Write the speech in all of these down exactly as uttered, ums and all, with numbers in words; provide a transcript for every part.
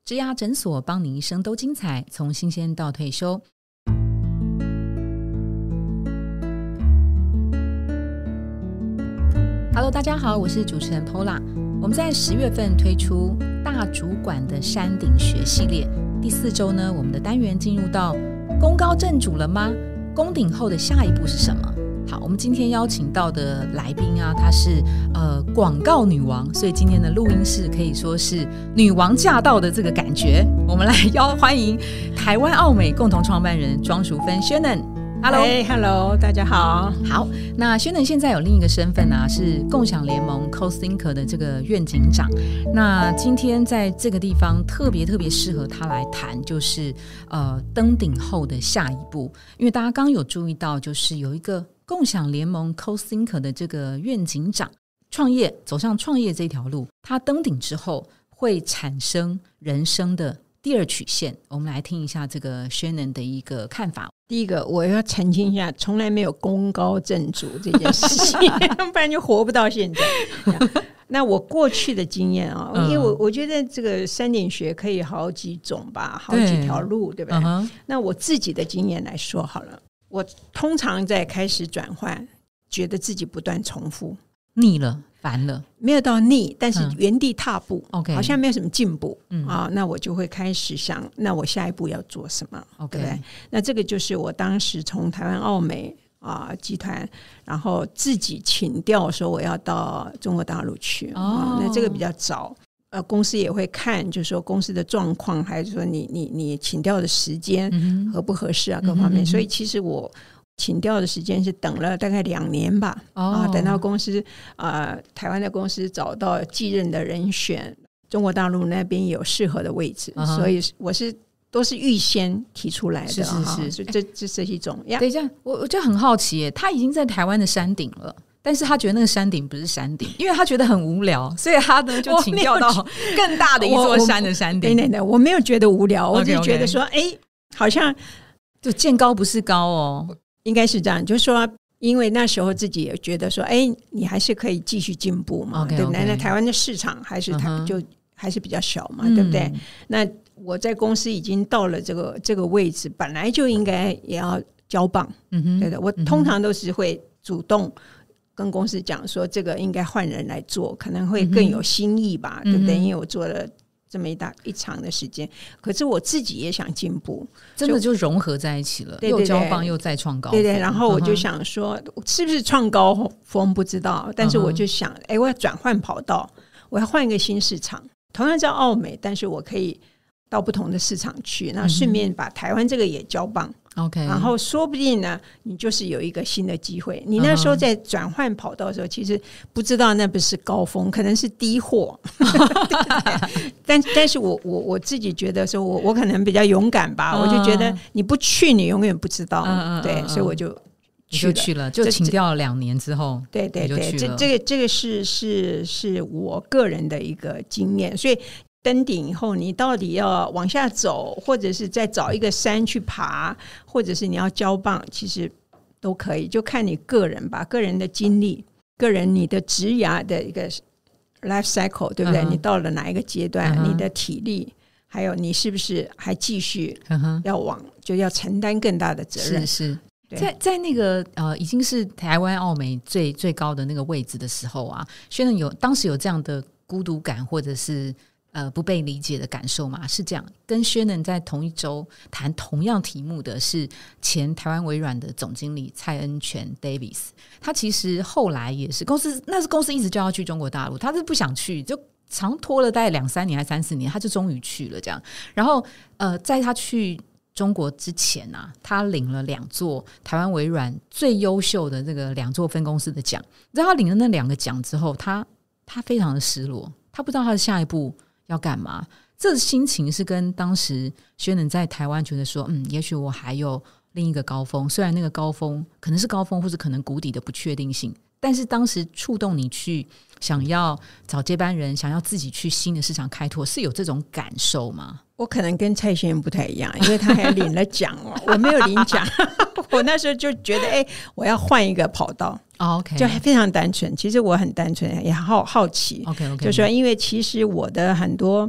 植牙诊所，帮你一生都精彩，从新鲜到退休。Hello， 大家好，我是主持人 Paula。我们在十月份推出大主管的山顶学系列，第四周呢，我们的单元进入到功高震主了吗？攻顶后的下一步是什么？好，我们今天邀请到的来宾啊，她是呃广告女王，所以今天的录音室可以说是女王驾到的这个感觉。我们来邀欢迎台湾奥美共同创办人庄淑芬 Shannon。Hello， hey, Hello， 大家好。 好，那Shannon现在有另一个身份啊，是共享联盟 Co-Thinker 的这个愿景长。那今天在这个地方特别特别适合他来谈，就是呃登顶后的下一步。因为大家刚刚有注意到，就是有一个共享联盟 Co-Thinker 的这个愿景长创业走上创业这条路，他登顶之后会产生人生的第二曲线。我们来听一下这个 Shannon 的一个看法。 第一个我要澄清一下，从来没有功高震主这件事情不然就活不到现在那我过去的经验啊、嗯，因为我我觉得这个山顶学可以好几种吧，好几条路， 对, 对不对、uh-huh. 那我自己的经验来说好了，我通常在开始转换觉得自己不断重复， 腻了烦了， 没有到腻，但是原地踏步、嗯、 okay. 好像没有什么进步、嗯啊、那我就会开始想，那我下一步要做什么、okay. 对不对？那这个就是我当时从台湾奥美、啊、集团然后自己请调说我要到中国大陆去、哦啊、那这个比较早，呃，公司也会看就是说公司的状况，还是说你你你请调的时间合不合适啊、嗯、各方面、嗯、所以其实我请调的时间是等了大概两年吧、哦啊、等到公司、呃、台湾的公司找到继任的人选，中国大陆那边有适合的位置、uh-huh. 所以我是都是预先提出来的， 是是是， 所以这这是一种。 等一下，我我就很好奇耶，他已经在台湾的山顶了，但是他觉得那个山顶不是山顶，因为他觉得很无聊，所以他呢就请调到更大的一座山的山顶。 对对对，我没有觉得无聊，我只是觉得说，哎、okay, okay. 好像就见高不是高哦。 应该是这样，就是说因为那时候自己也觉得说，哎，你还是可以继续进步嘛， okay, 对不对？ okay. 那台湾的市场还是台、uh-huh. 就还是比较小嘛、嗯、对不对？那我在公司已经到了这个这个位置，本来就应该也要交棒、嗯、对的。我通常都是会主动跟公司讲说，这个应该换人来做，可能会更有新意吧、嗯、对不对？因为我做了这么一大一长的时间，可是我自己也想进步， 真的就融合在一起了，对对对，又交棒又再创高峰， 对对。然后我就想说，嗯、是不是创高峰不知道，但是我就想，哎、嗯，我要转换跑道，我要换一个新市场，同样叫奥美，但是我可以到不同的市场去，那顺便把台湾这个也交棒。OK， 然后说不定呢，你就是有一个新的机会。你那时候在转换跑道的时候，其实不知道那不是高峰，可能是低货。但但是我我我自己觉得说我，我我可能比较勇敢吧，我就觉得你不去，你永远不知道。嗯、对、嗯，所以我就去了， 就去了，就请调了两年之后， 对对对，这这个这个是是是我个人的一个经验，所以。登顶以后你到底要往下走，或者是再找一个山去爬，或者是你要交棒，其实都可以，就看你个人吧，个人的经历，个人你的职涯的一个 life cycle， 对不对、uh-huh. 你到了哪一个阶段、uh-huh. 你的体力，还有你是不是还继续要往、uh-huh. 就要承担更大的责任。 是是，在在那个呃已经是台湾奥美最最高的那个位置的时候啊，轩能有当时有这样的孤独感，或者是呃，不被理解的感受嘛？是这样。跟 Shannon 在同一周谈同样题目的是前台湾微软的总经理蔡恩泉 Davis， 他其实后来也是公司，那是公司一直叫他去中国大陆，他是不想去，就长拖了大概两三年还三四年，他就终于去了这样。然后呃，在他去中国之前啊，他领了两座台湾微软最优秀的这个两座分公司的奖。你知道他领了那两个奖之后，他他非常的失落，他不知道他的下一步要干嘛。这心情是跟当时轩能在台湾觉得说，嗯，也许我还有另一个高峰，虽然那个高峰可能是高峰或是可能谷底的不确定性，但是当时触动你去想要找接班人，想要自己去新的市场开拓，是有这种感受吗？ 我可能跟蔡先生不太一样，因为他还领了奖哦，我没有领奖我那时候就觉得哎，我要换一个跑道、oh, okay. 就非常单纯，其实我很单纯也好好奇 okay, okay. 就是说因为其实我的很多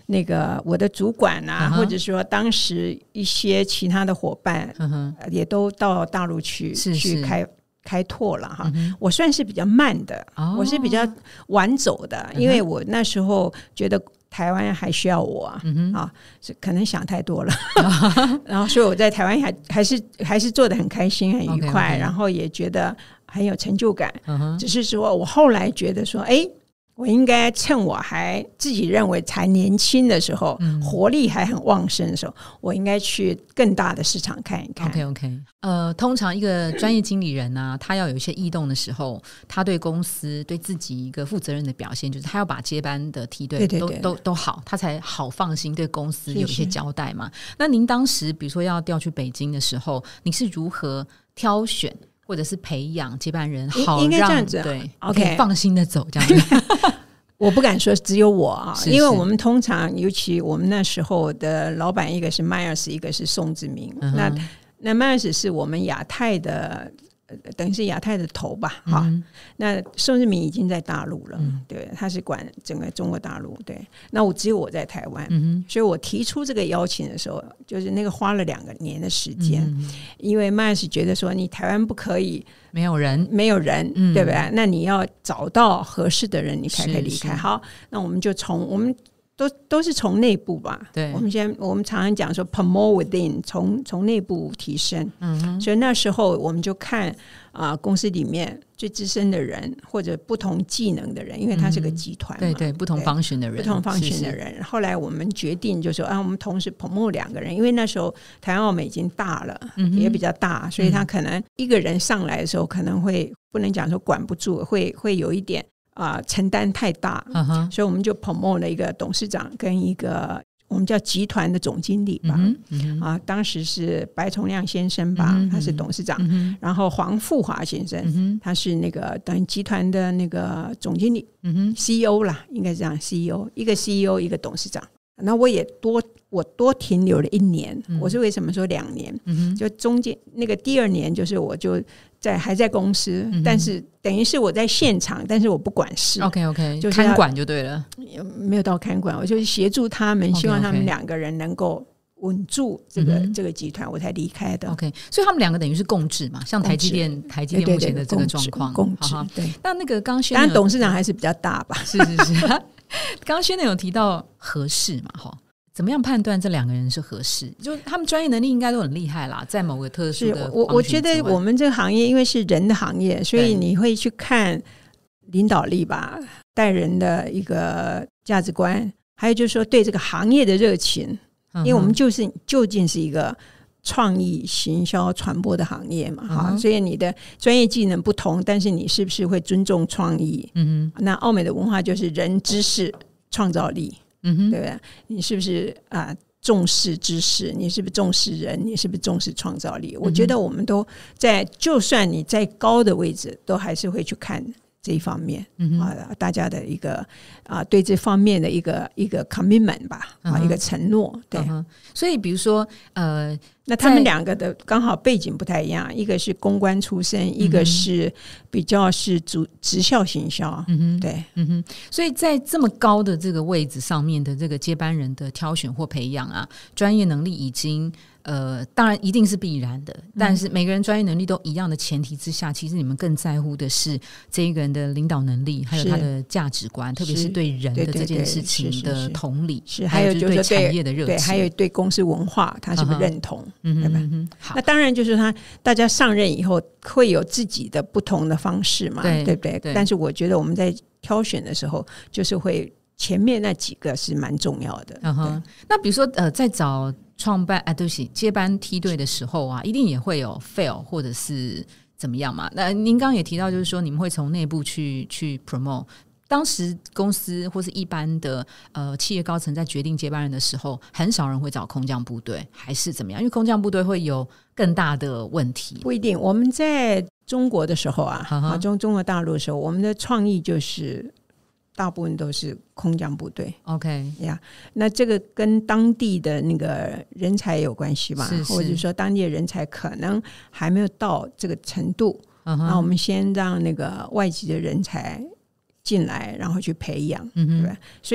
那个我的主管啊、uh-huh. 或者说当时一些其他的伙伴、uh-huh. 也都到大陆去是是去开开拓了哈、 嗯， 我算是比较慢的、哦、我是比较晚走的、嗯、因为我那时候觉得台湾还需要我啊，嗯、啊可能想太多了然后所以我在台湾还还是还是做得很开心很愉快 okay, okay. 然后也觉得很有成就感、嗯、只是说我后来觉得说哎，我应该趁我还自己认为才年轻的时候、嗯、活力还很旺盛的时候，我应该去更大的市场看一看。 OK OK 呃，通常一个专业经理人啊，他要有一些异动的时候，他对公司对自己一个负责任的表现，就是他要把接班的梯队都对对对都都好，他才好放心对公司有一些交代嘛。是是，那您当时比如说要调去北京的时候，你是如何挑选或者是培养接班人，好让应该这样子、啊、 对 OK 放心的走这样子我不敢说只有我啊， 是是， 因为我们通常尤其我们那时候的老板一个是 Myers 一个是宋志明、嗯、那那 Myers 是我们亚太的等于是亚太的头吧、嗯、好，那宋志明已经在大陆了、嗯、对，他是管整个中国大陆，对，那我只有我在台湾、嗯、所以我提出这个邀请的时候，就是那个花了两个年的时间、嗯、因为 Myers 觉得说你台湾不可以没有人没有人、嗯、对不对？那你要找到合适的人你才可以离开。好，那我们就从我们都都是从内部吧， 对， 我们先我们常常讲说 promote within， 从从内部提升、嗯、所以那时候我们就看啊、呃，公司里面最资深的人或者不同技能的人，因为它是个集团嘛、 嗯、对对，不同function的人， 不同function的人，是是，后来我们决定就说啊，我们同时 promote 两个人，因为那时候台湾澳美已经大了、嗯、也比较大，所以他可能一个人上来的时候可能会不能讲说管不住，会会有一点啊、呃，承担太大、uh-huh. 所以我们就 promote 了一个董事长跟一个我们叫集团的总经理吧、嗯嗯啊、当时是白崇亮先生吧、嗯、他是董事长、嗯、然后黄富华先生、嗯、他是那个等于集团的那个总经理、嗯、C E O 啦，应该这样 C E O 一个 C E O 一个董事长。那我也多我多停留了一年、嗯、我是为什么说两年、嗯、就中间那个第二年就是我就在还在公司、嗯、但是等于是我在现场，但是我不管事 OK OK 就是看管就对了， 没有到看管，我就协助他们， okay, okay. 希望他们两个人能够稳住这个、嗯、这个集团，我才离开的。 OK， 所以他们两个等于是共治嘛，像台积电台积电目前的这个状况共治。对， 那那个刚宣当然董事长还是比较大吧， 是是是刚刚宣的有提到合适嘛，怎么样判断这两个人是合适？就他们专业能力应该都很厉害啦，在某个特殊的我我觉得我们这个行业因为是人的行业，所以你会去看领导力吧，带人的一个价值观，还有就是说对这个行业的热情、嗯、因为我们就是究竟是一个创意行销传播的行业嘛、嗯、所以你的专业技能不同，但是你是不是会尊重创意？嗯哼，那澳美的文化就是人、知识、创造力，嗯哼，对不对？你是不是啊、呃、重视知识？你是不是重视人？你是不是重视创造力？嗯、我觉得我们都在，就算你在高的位置，都还是会去看这一方面、嗯啊、大家的一个啊对这方面的一个一个 commitment 吧、嗯、啊一个承诺，对、嗯。 所以比如说呃， 那他们两个的刚好背景不太一样，一个是公关出身、嗯、一个是比较是直直销行销，嗯哼，对， 嗯哼。所以在这么高的这个位置上面的这个接班人的挑选或培养啊，专业能力已经呃，当然一定是必然的，但是每个人专业能力都一样的前提之下，其实你们更在乎的是这一个人的领导能力，还有他的价值观，特别是对人的这件事情的同理， 是还有就是对产业的热情，对，还有对公司文化他是不是认同，嗯、对吧、嗯、那当然就是他大家上任以后会有自己的不同的方式嘛， 对, 对不 对, 对？但是我觉得我们在挑选的时候就是会前面那几个是蛮重要的、 嗯、那比如说呃，在找创办啊，对不起，接班梯队的时候啊，一定也会有 fail 或者是怎么样嘛？那您刚刚也提到，就是说你们会从内部去去 promote。当时公司或是一般的呃企业高层在决定接班人的时候，很少人会找空降部队，还是怎么样？因为空降部队会有更大的问题。 不一定，我们在中国的时候啊，啊中中国大陆的时候，我们的创意就是大部分都是空降部队 OK 呀、yeah, 那这个跟当地的那个人才有关系吧，或者说当地的人才可能还没有到这个程度、uh-huh. 那我们先让那个外籍的人才进来，然后去培养、嗯、对吧？所以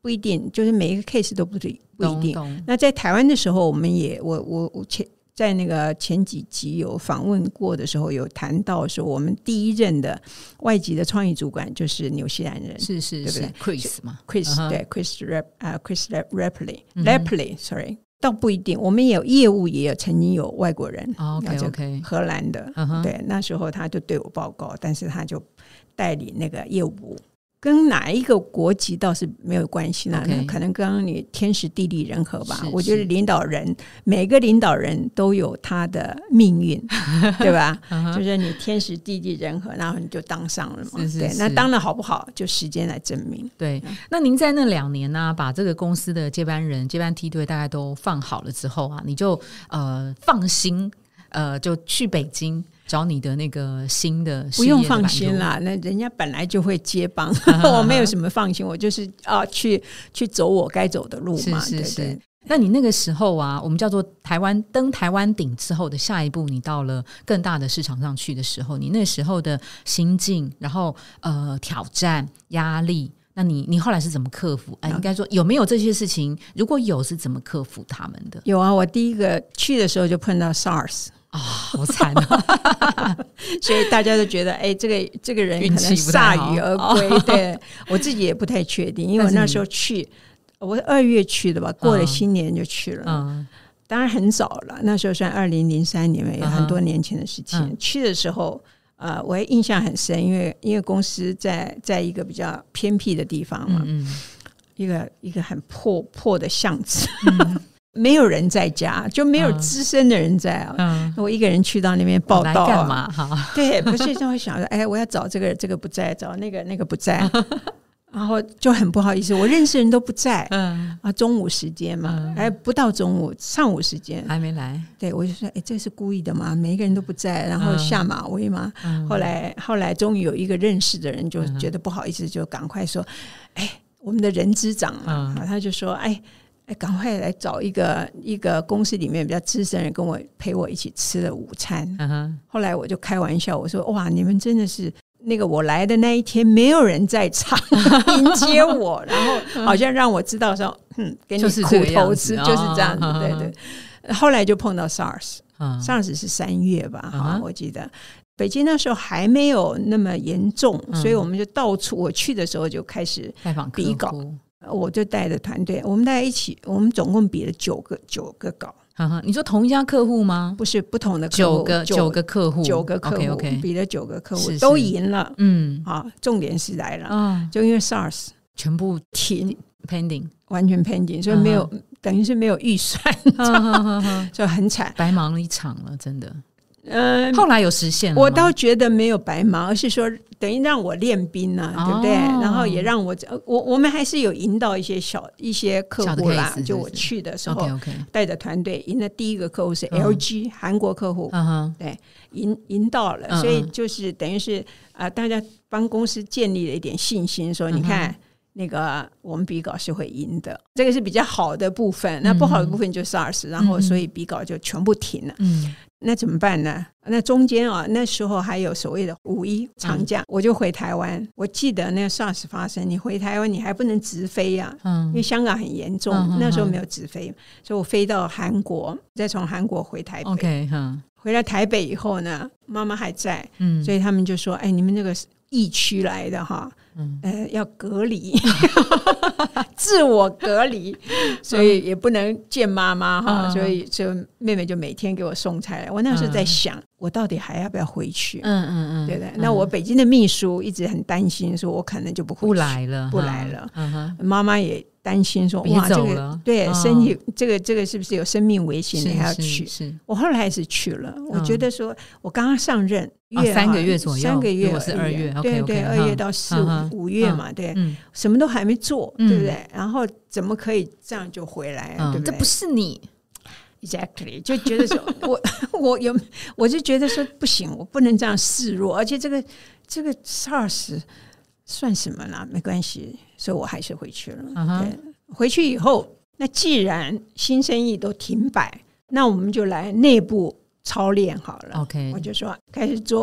不一定，就是每一个 case 都不不一定。那在台湾的时候，我们也我我我前在那个前几集有访问过的时候，有谈到说，我们第一任的外籍的创意主管就是纽西兰人， 是是是 Chris 嘛 ，Chris、uh-huh. 对 Chris Rep 啊、uh, Chris Rapley、嗯、sorry， 倒不一定，我们也有业务，也有曾经有外国人、 oh, OK OK 荷兰的， uh-huh. 对，那时候他就对我报告，但是他就代理那个业务部。跟哪一个国籍倒是没有关系啦、okay. 可能刚刚你天时地利人和吧。我觉得领导人每个领导人都有他的命运对吧、uh-huh. 就是你天时地利人和，然后你就当上了嘛。是是是，对，那当了好不好就时间来证明。 对，那您在那两年呢、啊，把这个公司的接班人接班梯队大概都放好了之后啊，你就呃放心呃就去北京找你的那个新的事业的。 不用放心啦，那人家本来就会接帮我没有什么放心，我就是啊去去走我该走的路嘛。是是是，对对。 那你那个时候啊，我们叫做台湾登台湾顶之后的下一步，你到了更大的市场上去的时候，你那时候的心境，然后呃挑战压力，那你你后来是怎么克服？哎、呃，应该说有没有这些事情？如果有，是怎么克服他们的？ 有啊，我第一个去的时候就碰到 SARS。 啊、哦，好惨啊！ 所以大家都觉得，哎，这个这个人可能铩羽而归。对，我自己也不太确定，因为我那时候去，我二月去的吧，过了新年就去了。嗯，当然很早了，那时候算二零零三年，有很多年前的事情。嗯、去的时候，呃，我也印象很深，因为因为公司在在一个比较偏僻的地方嘛，嗯嗯一个一个很破破的巷子。嗯没有人在家，就没有资深的人在啊、嗯！我一个人去到那边报道、啊， 干嘛？哈， 对，不是就会想说，哎，我要找这个，这个不在；找那个，那个不在，然后就很不好意思，我认识人都不在，嗯啊，中午时间嘛，还、嗯、不到中午，上午时间还没来， 对，我就说，哎，这是故意的吗？每一个人都不在，然后下马威嘛。嗯、后来，后来终于有一个认识的人就觉得不好意思，就赶快说，哎，我们的人资长啊，嗯、他就说，哎。哎，赶快来找一个一个公司里面比较资深人跟我陪我一起吃了午餐。Uh-huh. 后来我就开玩笑，我说：“哇，你们真的是那个我来的那一天没有人在场迎接我，然后好像让我知道说，嗯，给你苦头吃，就是这样子。Oh, 对对。后来就碰到 SARS，SARS、uh-huh. 是三月吧？哈、uh-huh. 我记得北京那时候还没有那么严重， uh-huh. 所以我们就到处。我去的时候就开始比稿。我就带着团队，我们大家一起，我们总共比了九个九个稿。 呵呵，你说同一家客户吗？ 不是，不同的客户， 九个九个客户， 九个客户 okay, okay. 比了九个客户， 是是都赢了。 嗯， 好，重点是来了，嗯、就因为 SARS 全部停 pending， 完全 pending， 所以没有，嗯、等于是没有预算，就很惨， 白忙了一场了，真的。嗯，后来有实现了吗？ 我倒觉得没有白忙，而是说等于让我练兵啊、哦、对不对？然后也让我我我们还是有引导一些小一些客户啦，就我去的时候带着团队赢了第一个客户是 L G、嗯、韩国客户、嗯、对，赢赢到了、嗯、所以就是等于是啊、呃，大家帮公司建立了一点信心，说你看、嗯那个我们比稿是会赢的，这个是比较好的部分，那不好的部分就 SARS、嗯、然后所以比稿就全部停了。嗯，那怎么办呢？那中间啊，那时候还有所谓的五一长假、嗯、我就回台湾。我记得那个 SARS 发生，你回台湾你还不能直飞啊，嗯，因为香港很严重、嗯、那时候没有直飞、嗯、所以我飞到韩国，再从韩国回台北。 OK、嗯、 回来台北以后呢，妈妈还在，嗯，所以他们就说，哎，你们这个疫区来的哈，嗯呃、要隔离自我隔离，所以也不能见妈妈哈、嗯，所以就妹妹就每天给我送菜来。我那时候在想、嗯、我到底还要不要回去，嗯嗯嗯，对不对、嗯、那我北京的秘书一直很担心说我可能就不回去， 不来了不来了、 嗯、 妈妈也担心说哇这个对、哦、身体这个这个是不是有生命危险，你还要去，是是，我后来还是去了、嗯、我觉得说我刚刚上任月、啊、三个月左右， 三个月， 我是二月， 对对，二、okay, 月到四五、嗯、五月嘛，对、嗯，什么都还没做，嗯、对不对？然后怎么可以这样就回来、嗯、对不对？ 这不是你 ，exactly， 就觉得说我我有，我就觉得说不行，我不能这样示弱，而且这个这个 SARS 算什么啦？没关系，所以我还是回去了。嗯、对，回去以后，那既然新生意都停摆，那我们就来内部操练好了。 OK， 我就说开始做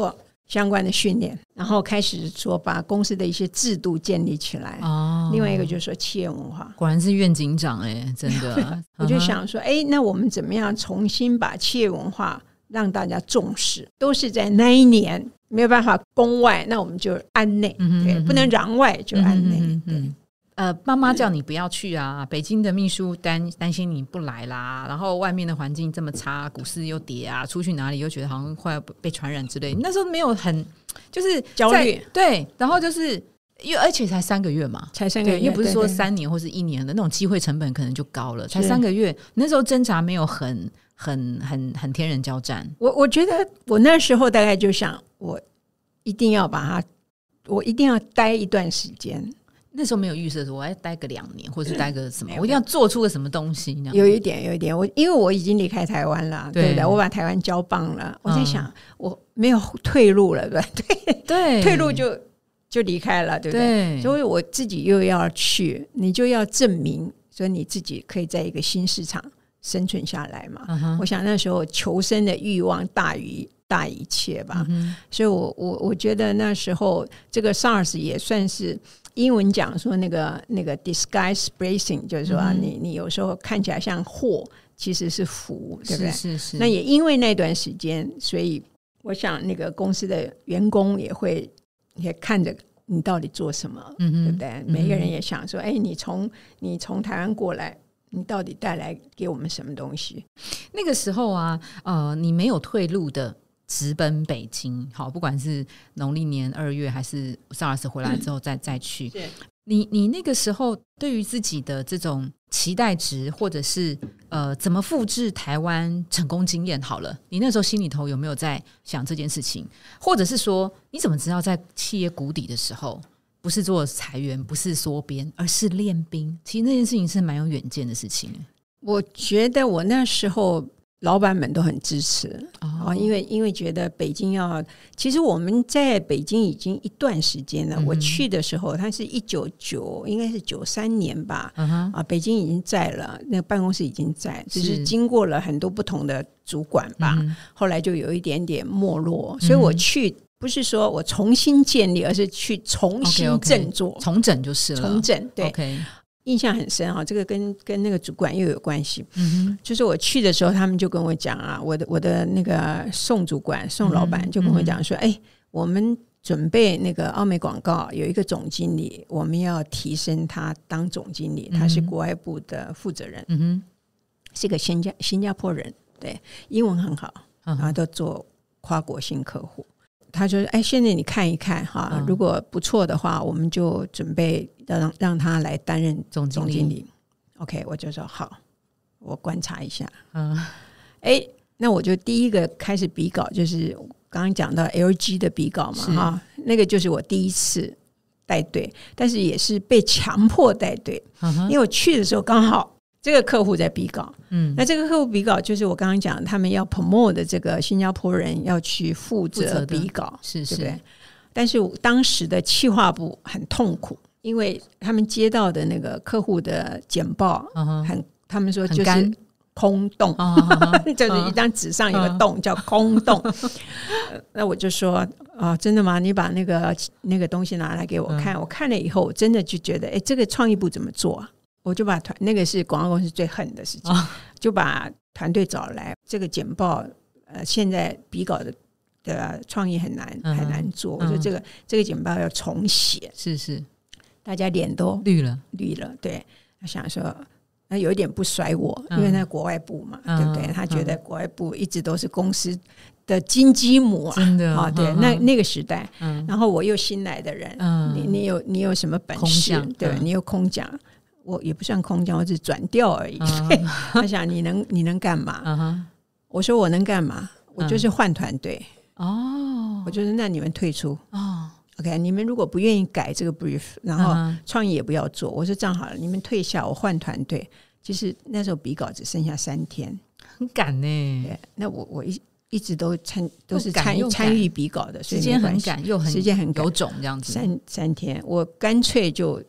相关的训练，然后开始说把公司的一些制度建立起来。哦，另外一个就是说企业文化， 果然是院警长哎、欸，真的。 我就想说，哎，那我们怎么样重新把企业文化让大家重视？都是在那一年没有办法攻外，那我们就安内，嗯、对，不能攘外就安内。嗯嗯呃，妈妈叫你不要去啊，北京的秘书担担心你不来啦，然后外面的环境这么差，股市又跌啊，出去哪里又觉得好像快要被传染之类。那时候没有很就是焦虑， 对，然后就是因为而且才三个月嘛， 才三个月， 又不是说三年或是一年的那种机会成本可能就高了，才三个月，那时候挣扎没有很很很很天人交战。 我我觉得我那时候大概就想，我一定要把它，我一定要待一段时间。 那时候没有预设说我要待个两年，或是待个什么，我一定要做出个什么东西。 有一点，有一点，我因为我已经离开台湾了， 对, 对不对？我把台湾交棒了，我在想，嗯、我没有退路了，对不对？ 对， 退路就就离开了，对不对？对，所以我自己又要去，你就要证明，所以你自己可以在一个新市场生存下来嘛。嗯、我想那时候求生的欲望大于大一切吧，嗯、所以我我我觉得那时候这个 SARS 也算是。英文讲说那个那个 disguise bracing， 就是说、啊嗯、你你有时候看起来像祸，其实是福，对不对？ 是是是。 那也因为那段时间，所以我想那个公司的员工也会也看着你到底做什么，嗯、对不对？嗯、每个人也想说，哎，你从你从台湾过来，你到底带来给我们什么东西？ 那个时候啊，呃，你没有退路的。直奔北京，好，不管是农历年二月还是 SARS 回来之后再、嗯、再去，你你那个时候对于自己的这种期待值，或者是呃怎么复制台湾成功经验，好了，你那时候心里头有没有在想这件事情？或者是说，你怎么知道在企业谷底的时候，不是做裁员，不是缩编，而是练兵？其实那件事情是蛮有远见的事情。 我觉得我那时候。老板们都很支持、哦、因为因为觉得北京要，其实我们在北京已经一段时间了。嗯、我去的时候，它是一九九，应该是九三年吧。嗯、啊，北京已经在了，那个办公室已经在，只是经过了很多不同的主管吧。嗯、后来就有一点点没落，嗯、所以我去不是说我重新建立，而是去重新振作， okay, okay, 重整就是了， 重整对。 Okay. 印象很深啊，这个跟跟那个主管又有关系。嗯、就是我去的时候，他们就跟我讲啊，我的我的那个宋主管宋老板就跟我讲说，哎、嗯，我们准备那个奥美广告有一个总经理，我们要提升他当总经理，他是国外部的负责人，嗯、是个新加新加坡人，对，英文很好，然后都做跨国性客户。他就说：“哎，现在你看一看哈，嗯、如果不错的话，我们就准备让让他来担任总经理。总经理 OK， 我就说好，我观察一下。嗯，哎，那我就第一个开始比稿，就是刚刚讲到 L G 的比稿嘛，哈，那个就是我第一次带队，但是也是被强迫带队，嗯、因为我去的时候刚好。”这个客户在比稿，嗯，那这个客户比稿就是我刚刚讲，他们要 promote 的这个新加坡人要去负责比稿， 是是， 对不对？但是当时的企划部很痛苦，因为他们接到的那个客户的简报很，嗯、他们说就是空洞，嗯、就是一张纸上有个洞，嗯、叫空洞。那我就说啊，真的吗？你把那个那个东西拿来给我看，嗯、我看了以后，我真的就觉得，哎，这个创意部怎么做啊？我就把团那个是广告公司最恨的事情，哦、就把团队找来。这个简报，呃，现在比稿的的创意很难、嗯、很难做。我说这个、嗯、这个简报要重写， 是是， 大家脸都绿了绿了。对，他想说，那有一点不甩我，嗯、因为那国外部嘛，嗯、对不对？他觉得国外部一直都是公司的金鸡母啊， 真的啊，对，嗯、那那个时代，嗯、然后我又新来的人，嗯、你你有你有什么本事？对、嗯、你有空讲。我也不算空降，我只是转调而已。Uh-huh. 他想你能你能干嘛？ uh-huh. 我说我能干嘛？我就是换团队。哦、uh-huh. ，我就是那你们退出。哦、uh-huh. ，OK， 你们如果不愿意改这个 brief， 然后创意也不要做，我说这样好了，你们退下，我换团队。其实那时候比稿只剩下三天， 很赶呢。 对，那我我一一直都参都是参参与比稿的， 时间很赶又很时间很赶有种这样子。 三三天，我干脆就。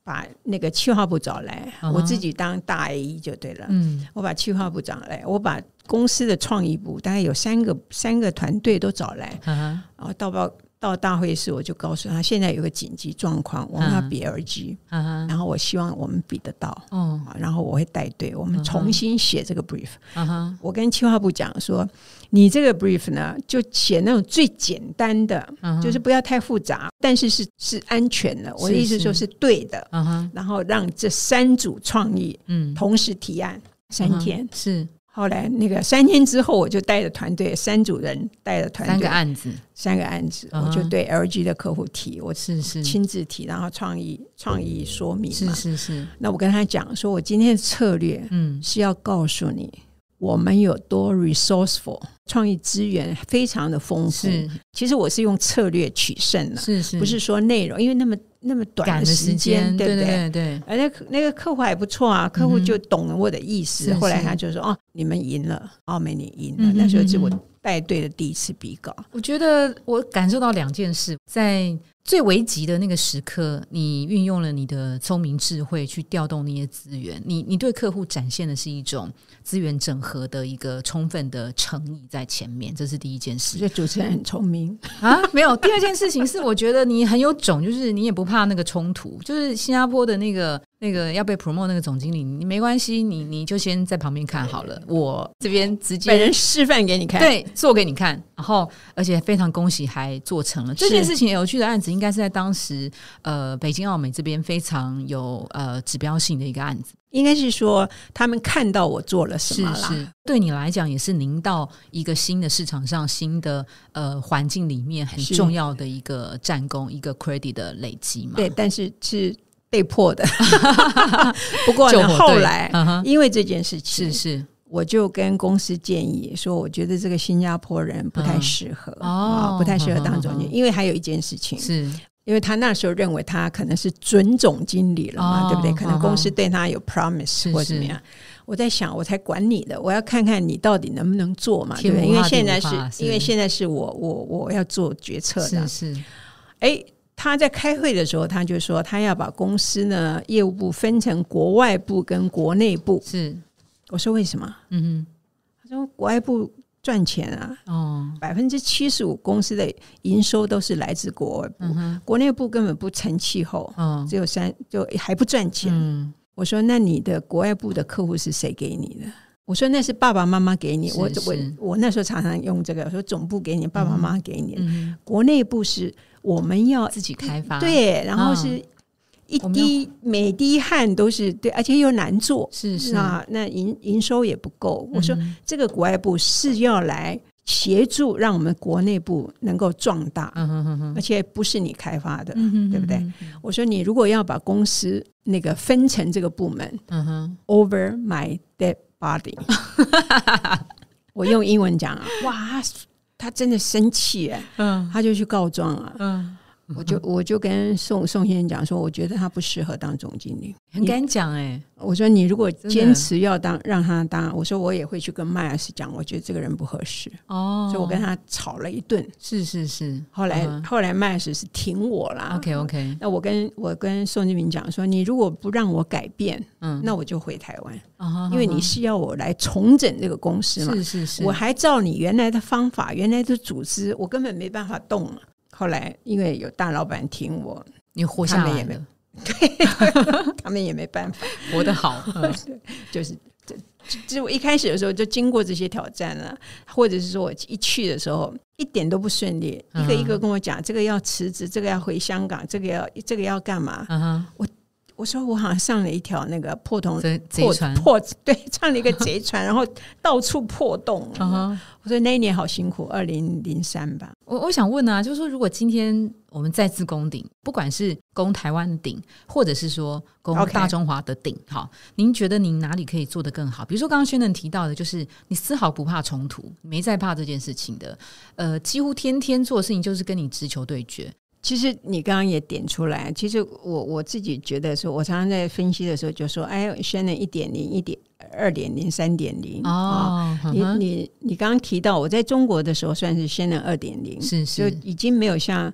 把那个企划部找来， uh-huh. 我自己当大 A 就对了。嗯，我把企划部找来，我把公司的创意部大概有三个三个团队都找来， uh-huh. 然后到报到大会时我就告诉他，现在有个紧急状况，我们要比 L G， uh-huh. 然后我希望我们比得到， uh-huh. 然后我会带队，我们重新写这个 brief、uh-huh. 我跟企划部讲说，你这个 brief 呢就写那种最简单的、uh-huh. 就是不要太复杂，但是是是安全的，我的意思说是对的， uh-huh. 然后让这三组创意同时提案、嗯、三天、uh-huh. 是后来那个三天之后，我就带着团队，三组人带着团队， 三个案子， 三个案子， uh-huh. 我就对 L G 的客户提，我是是亲自提，然后创意创意说明嘛， 是是是。 那我跟他讲说，我今天的策略嗯是要告诉你，我们有多 resourceful， 创意资源非常的丰富。其实我是用策略取胜的， 是是， 不是说内容，因为那么那么短的时间，对不对？对对对。而那那个客户还不错啊，客户就懂了我的意思。嗯、后来他就说：“哦，你们赢了，奥美你赢了。嗯”那时候是我带队的第一次比稿。 我觉得我感受到两件事，在最危急的那个时刻，你运用了你的聪明智慧去调动那些资源，你你对客户展现的是一种资源整合的一个充分的诚意在前面，这是第一件事。 我觉得主持人很聪明啊，没有。第二件事情是，我觉得你很有种，就是你也不怕那个冲突，就是新加坡的那个那个要被 promote 那个总经理，你没关系，你你就先在旁边看好了，我这边直接本人示范给你看， 对，做给你看，然后而且非常恭喜还做成了这件事情。有趣的案子应该是在当时呃北京奥美这边非常有呃指标性的一个案子， 应该是说他们看到我做了什么啦， 是是，对你来讲也是您到一个新的市场上新的呃环境里面很重要的一个战功，一个 credit 的累积嘛。 对，但是是被迫的不过呢后来、uh-huh. 因为这件事情是是我就跟公司建议说，我觉得这个新加坡人不太适合、uh-huh. 哦、不太适合当总经理、uh-huh. 因为还有一件事情是因为他那时候认为他可能是准总经理了嘛、哦、对不对？可能公司对他有 promise 或怎么样。我在想，我才管你的，我要看看你到底能不能做嘛，对不对？因为现在是因为现在是我我我要做决策的。 是是。 哎，他在开会的时候，他就说他要把公司呢业务部分成国外部跟国内部。 是。 我说为什么？嗯哼。他说国外部赚钱啊，哦，百分之七十五公司的营收都是来自国外部、嗯，国内部根本不成气候，哦、只有三就还不赚钱、嗯。我说那你的国外部的客户是谁给你的？我说那是爸爸妈妈给你。我我我那时候常常用这个，我说总部给你，爸爸妈妈给你、嗯，国内部是我们要自己开发， 对，然后是。一滴每滴汗都是对，而且又难做， 是是， 那那营营收也不够、嗯。我说这个国外部是要来协助，让我们国内部能够壮大、嗯哼哼哼，而且不是你开发的，嗯哼哼哼，对不对？我说你如果要把公司那个分成这个部门、嗯哼、，over my dead body， 我用英文讲啊，哇，他真的生气哎，嗯，他就去告状啊，嗯。我就我就跟宋宋先生讲说，我觉得他不适合当总经理， 很敢讲哎、欸。 我说你如果坚持要当，让他当，我说我也会去跟麦尔斯讲，我觉得这个人不合适哦，所以我跟他吵了一顿。 是是是， 后来、uh-huh. 后来麦尔斯是挺我啦。 OK OK， 那我跟我跟宋金明讲说，你如果不让我改变，嗯，那我就回台湾， uh-huh. 因为你是要我来重整这个公司嘛， 是是是， 我还照你原来的方法，原来的组织，我根本没办法动了。后来因为有大老板挺我， 你活下来了， 对，他们也没办法， 活得好，嗯、 就是就我一开始的时候就经过这些挑战了，或者是说我一去的时候一点都不顺利，一个一个跟我讲、嗯、这个要辞职，这个要回香港，这个要这个要干嘛？嗯、我我说我好像上了一条那个破洞贼船， 破对，上了一个贼船，然后到处破洞。嗯、我说那一年好辛苦，二零零三吧。 我我想问啊，就是说，如果今天我们再次攻顶，不管是攻台湾的顶，或者是说攻大中华的顶，好、okay. 您觉得您哪里可以做得更好？比如说刚刚宣仁提到的，就是你丝毫不怕冲突，没在怕这件事情的，呃，几乎天天做的事情就是跟你直球对决。 其实你刚刚也点出来，其实我我自己觉得说，我常常在分析的时候就说，哎，宣仁一点零、一点二点零、三点零哦，你你你刚刚提到我在中国的时候算是宣仁二点零， 是是， 就已经没有像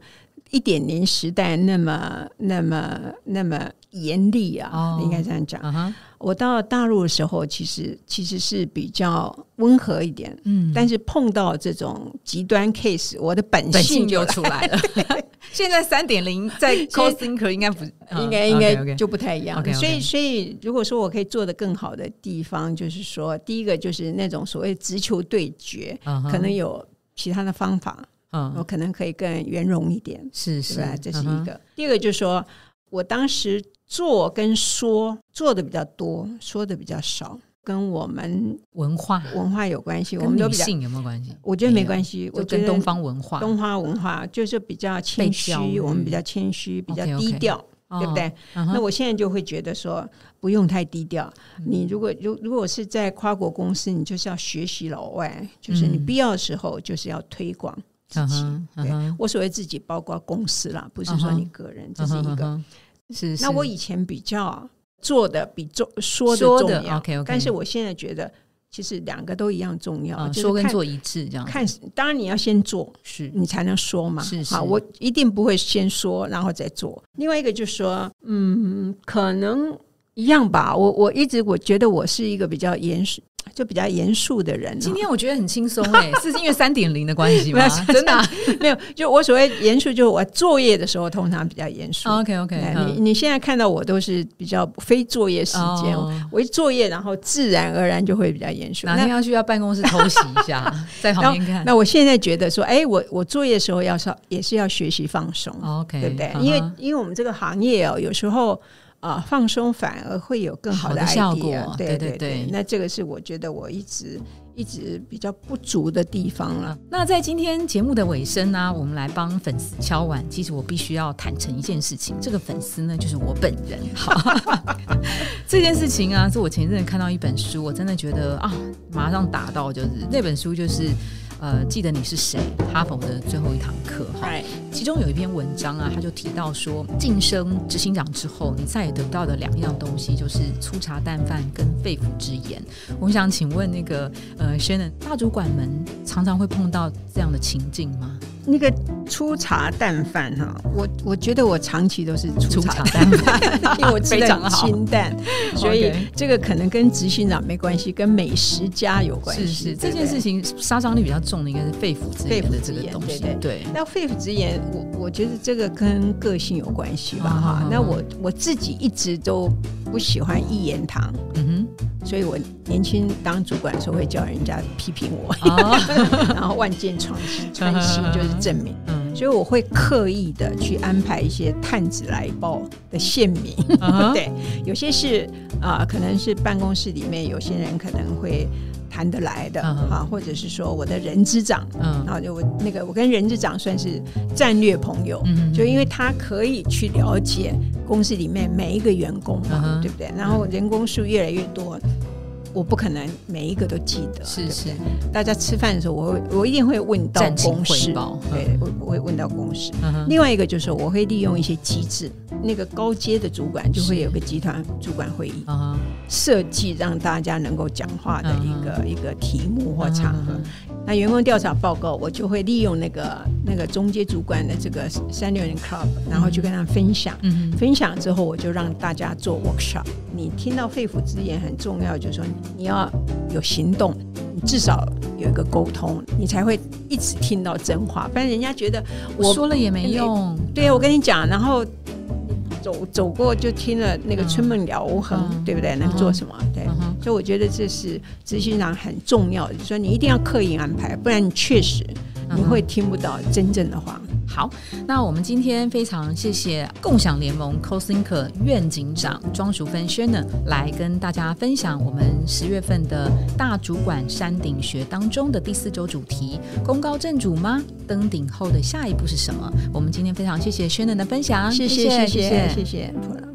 一点零时代那么那么那么严厉啊， oh, 应该这样讲。uh-huh. 我到大陆的时候，其实其实是比较温和一点，嗯，但是碰到这种极端 case， 我的本性, 本性就出来了。现在 三点零 在 CoSthinker 应该不应该应该就不太一样。Okay, okay. 所以所以如果说我可以做得更好的地方，就是说第一个就是那种所谓直球对决， uh-huh. 可能有其他的方法，嗯，我可能可以更圆融一点， 是是， 这是一个。uh-huh. 第二个就是说我当时做跟说做的比较多，说的比较少，跟我们文化文化有关系。 跟女性有没有关系？ 我觉得没关系， 我觉得跟东方文化东方文化就是比较谦虚，我们比较谦虚，比较低调。Okay, okay. 对不对、oh, uh-huh. 那我现在就会觉得说不用太低调、嗯、你如果如如果是在跨国公司，你就是要学习老外，就是你必要的时候就是要推广自己、uh-huh, uh-huh. 对，我所谓自己包括公司啦，不是说你个人、uh-huh. 这是一个、uh-huh. 是是。那我以前比较做的比做说的重要， okay, okay. 但是我现在觉得其实两个都一样重要、 嗯、说跟做一致这样。 看，当然你要先做，是你才能说嘛。 是是。 好，我一定不会先说然后再做。另外一个就是说，嗯，可能一样吧。我我一直我觉得我是一个比较严肃，就比较严肃的人、哦。 今天我觉得很轻松哎，是因为 三点零 的关系吗？真的、啊、 没有。就我所谓严肃，就是我作业的时候通常比较严肃。 OK OK，、嗯、 你你现在看到我都是比较非作业时间、哦，我一作业然后自然而然就会比较严肃。 哪天要去到办公室偷袭一下，在旁边看。 那我现在觉得说，哎，我我作业的时候要也是要学习放松、 哦、，OK， 对不对？ uh-huh. 因为因为我们这个行业哦，有时候。啊、放松反而会有更好的 idea, 好的效果， 对对对, 对, 对。 那这个是我觉得我一直一直比较不足的地方了、啊。 那在今天节目的尾声呢、啊，我们来帮粉丝敲碗。其实我必须要坦诚一件事情，这个粉丝呢就是我本人。这件事情啊，是我前一阵看到一本书，我真的觉得啊，马上打到，就是那本书就是。呃，记得你是谁？哈佛的最后一堂课哈，其中有一篇文章啊，他就提到说，晋升执行长之后，你再也得不到的两样东西，就是粗茶淡饭跟肺腑之言。我想请问那个呃 Shannon， 大主管们常常会碰到这样的情境吗？ 那个粗茶淡饭哈，我我觉得我长期都是粗茶淡饭，因为我吃得很清淡，所以这个可能跟执行长没关系，跟美食家有关系。 是是，这件事情杀伤力比较重的应该是肺腑之言的这个东西。对对。 那肺腑之言，我我觉得这个跟个性有关系吧哈、哦。那我我自己一直都不喜欢一言堂，嗯哼，所以我年轻当主管的时候会叫人家批评我，哦、然后万箭穿穿心就是证明。嗯，所以我会刻意的去安排一些探子来报的县民。Uh-huh. 对，有些是啊、呃，可能是办公室里面有些人可能会谈得来的、uh-huh. 啊，或者是说我的人资长，嗯、uh-huh. 啊，就我那个我跟人资长算是战略朋友，嗯、uh-huh. 就因为他可以去了解公司里面每一个员工嘛， uh-huh. 对不对？然后人工数越来越多。我不可能每一个都记得， 是是。 大家吃饭的时候，我会我一定会问到公事，对，我我会问到公事。嗯、另外一个就是我会利用一些机制，那个高阶的主管就会有个集团主管会议，设计让大家能够讲话的一个、嗯、一个题目或场合。嗯、那员工调查报告，我就会利用那个那个中阶主管的这个三六零 club， 然后就跟他们分享。嗯、分享之后，我就让大家做 workshop。你听到肺腑之言很重要，就是说你要有行动，你至少有一个沟通，你才会一直听到真话，不然人家觉得我说了也没用。 对，我跟你讲，然后走走过就听了那个春梦了无痕、嗯，对不对？能做什么？对、嗯，所以我觉得这是执行长很重要的，就是说你一定要刻意安排，不然你确实你会听不到真正的话。 好，那我们今天非常谢谢共享联盟 CoSthinker 院警长庄淑芬 Shannon 来跟大家分享我们十月份的大主管山顶学当中的第四周主题：功高震主吗？登顶后的下一步是什么？我们今天非常谢谢 Shannon 的分享， 谢谢谢谢谢谢。